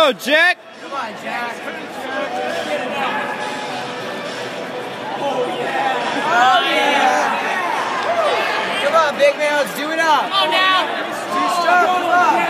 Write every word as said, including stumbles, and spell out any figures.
go, Jack. Come on, Jack. Oh, yeah. Oh, yeah. Come on, big man. Let's do it up. Come on now. Too strong. Come on.